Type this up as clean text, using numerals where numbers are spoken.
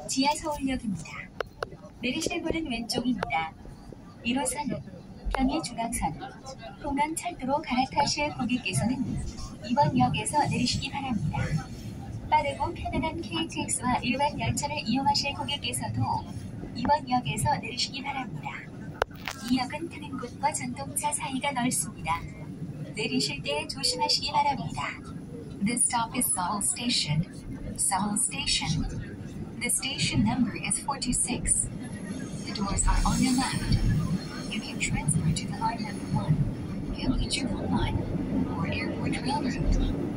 지하 서울역입니다. 내리실 문은 왼쪽입니다. 1호선은 경의중앙선, 동강철도로 갈아타실 고객께서는 이번 역에서 내리시기 바랍니다. 빠르고 편안한 KTX와 일반 열차를 이용하실 고객께서도 이번 역에서 내리시기 바랍니다. 이 역은 타는 곳과 전동차 사이가 넓습니다. 내리실 때 조심하시기 바랍니다. This stop is Seoul Station. Seoul Station. The station number is 426. The doors are on your left. You can transfer to the line number 1, Gyeonggi Line, or Airport Railroad.